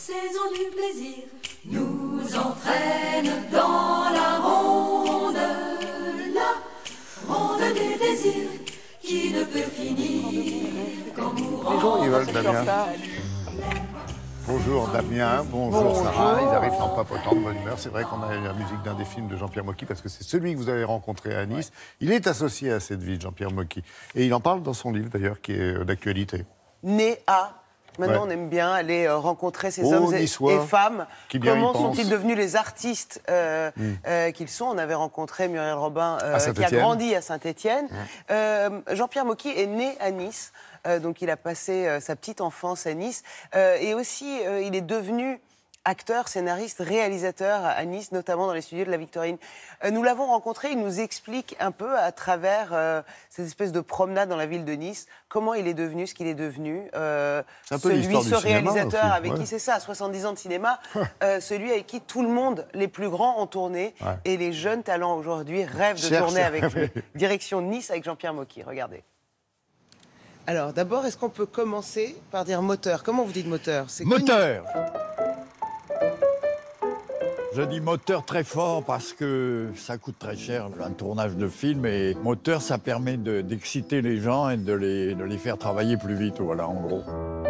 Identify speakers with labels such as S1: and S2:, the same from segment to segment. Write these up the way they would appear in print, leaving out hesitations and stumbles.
S1: saison du plaisir nous entraîne dans la ronde du désir qui ne peut finir qu'en mourant.
S2: Bonjour, ils veulent Damien. Bonjour Damien, bonjour Sarah. Ils arrivent en papotant de bonne humeur. C'est vrai qu'on a la musique d'un des films de Jean-Pierre Mocky parce que c'est celui que vous avez rencontré à Nice. Il est associé à cette ville, Jean-Pierre Mocky. Et il en parle dans son livre d'ailleurs qui est d'actualité.
S3: Né à. Maintenant, on aime bien aller rencontrer ces hommes et femmes. Comment sont-ils devenus les artistes qu'ils sont? On avait rencontré Muriel Robin, qui a grandi à Saint-Étienne. Jean-Pierre Mocky est né à Nice, donc il a passé sa petite enfance à Nice. Et aussi, il est devenu acteur, scénariste, réalisateur à Nice, notamment dans les studios de la Victorine. Nous l'avons rencontré, il nous explique un peu à travers cette espèce de promenade dans la ville de Nice, comment il est devenu ce qu'il est devenu. Ce réalisateur avec qui, c'est ça, 70 ans de cinéma, celui avec qui tout le monde, les plus grands, ont tourné, et les jeunes talents aujourd'hui rêvent de tourner avec lui. Direction Nice avec Jean-Pierre Mocky, regardez. Alors d'abord, est-ce qu'on peut commencer par dire moteur? Comment vous dites moteur?
S4: Moteur. Je dis moteur très fort parce que ça coûte très cher, un tournage de film. Et moteur, ça permet d'exciter les gens et de les faire travailler plus vite, voilà, en gros.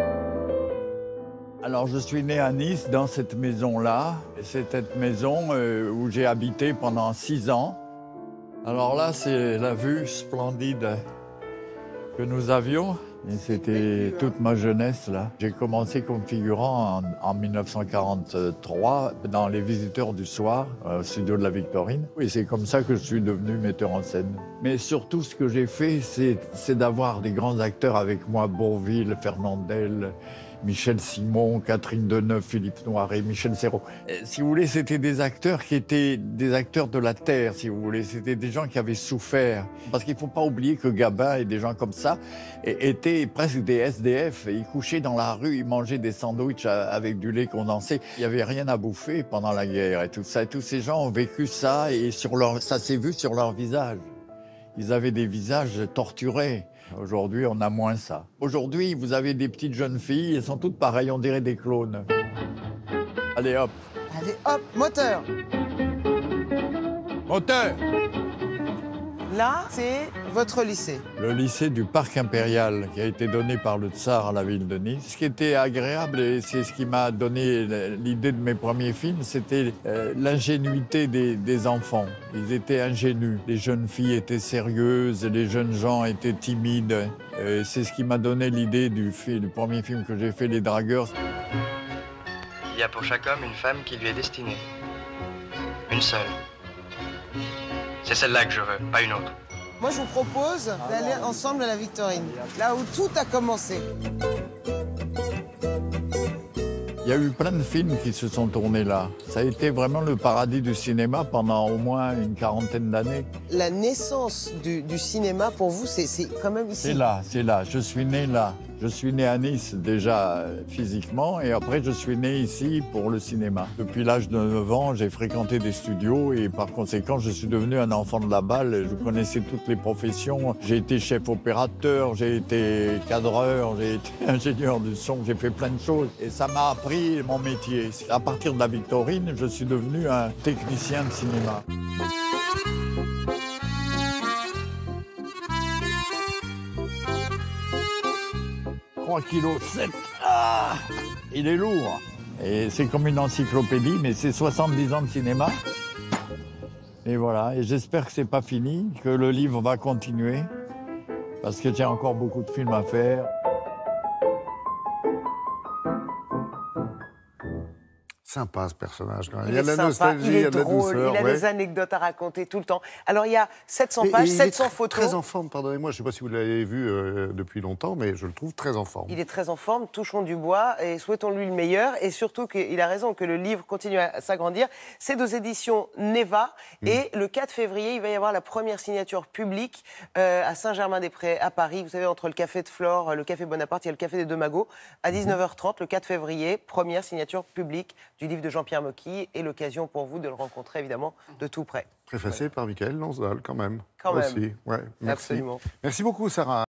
S4: Alors, je suis né à Nice, dans cette maison-là. Et c'est cette maison où j'ai habité pendant 6 ans. Alors là, c'est la vue splendide que nous avions. Et c'était toute ma jeunesse, là. J'ai commencé comme figurant en 1943 dans Les Visiteurs du Soir, au studio de la Victorine. Et c'est comme ça que je suis devenu metteur en scène. Mais surtout, ce que j'ai fait, c'est d'avoir des grands acteurs avec moi. Bourvil, Fernandel, Michel Simon, Catherine Deneuve, Philippe Noiret, Michel Serrault. Si vous voulez, c'était des acteurs qui étaient des acteurs de la terre, si vous voulez. C'était des gens qui avaient souffert. Parce qu'il ne faut pas oublier que Gabin et des gens comme ça étaient presque des SDF. Ils couchaient dans la rue, ils mangeaient des sandwichs avec du lait condensé. Il n'y avait rien à bouffer pendant la guerre et tout ça. Et tous ces gens ont vécu ça et ça s'est vu sur leur visage. Ils avaient des visages torturés. Aujourd'hui, on a moins ça. Aujourd'hui, vous avez des petites jeunes filles, elles sont toutes pareilles, on dirait des clones. Allez hop.
S3: Allez hop, moteur.
S4: Moteur.
S3: Là, c'est votre lycée.
S4: Le lycée du Parc Impérial, qui a été donné par le Tsar à la ville de Nice. Ce qui était agréable, et c'est ce qui m'a donné l'idée de mes premiers films, c'était l'ingénuité des enfants. Ils étaient ingénus. Les jeunes filles étaient sérieuses, les jeunes gens étaient timides. C'est ce qui m'a donné l'idée du premier film que j'ai fait, Les Dragueurs.
S5: Il y a pour chaque homme une femme qui lui est destinée. Une seule. C'est celle-là que je veux, pas une autre.
S3: Moi, je vous propose d'aller ensemble à la Victorine, là où tout a commencé.
S4: Il y a eu plein de films qui se sont tournés là. Ça a été vraiment le paradis du cinéma pendant au moins une 40aine d'années.
S3: La naissance du cinéma, pour vous, c'est quand même ici?
S4: C'est là. Je suis né là. Je suis né à Nice déjà physiquement et après je suis né ici pour le cinéma. Depuis l'âge de 9 ans, j'ai fréquenté des studios et par conséquent, je suis devenu un enfant de la balle. Je connaissais toutes les professions. J'ai été chef opérateur, j'ai été cadreur, j'ai été ingénieur du son, j'ai fait plein de choses. Et ça m'a appris mon métier. À partir de la Victorine, je suis devenu un technicien de cinéma. 3,7 kg. Ah, il est lourd. Et c'est comme une encyclopédie, mais c'est 70 ans de cinéma. Et voilà, et j'espère que c'est pas fini, que le livre va continuer, parce que j'ai encore beaucoup de films à faire.
S2: Sympa ce personnage quand même.
S3: Il
S2: y a de la
S3: sympa,
S2: nostalgie,
S3: il est
S2: il y a de la
S3: drôle,
S2: douceur.
S3: il a des anecdotes à raconter tout le temps. Alors il y a 700 pages, 700 photos.
S2: Très en forme, pardonnez-moi, je ne sais pas si vous l'avez vu depuis longtemps, mais je le trouve très en forme.
S3: Il est très en forme, touchons du bois et souhaitons-lui le meilleur. Et surtout qu'il a raison que le livre continue à s'agrandir. C'est aux éditions Neva et le 4 février, il va y avoir la première signature publique à Saint-Germain-des-Prés, à Paris. Vous savez, entre le café de Flore, le café Bonaparte, il y a le café des Deux Magots. À 19h30, le 4 février, première signature publique du livre de Jean-Pierre Mocky et l'occasion pour vous de le rencontrer, évidemment, de tout près.
S2: Préfacé par Michael Lansdal, quand même.
S3: Quand même.
S2: Aussi. Ouais, merci.
S3: Absolument.
S2: Merci beaucoup, Sarah.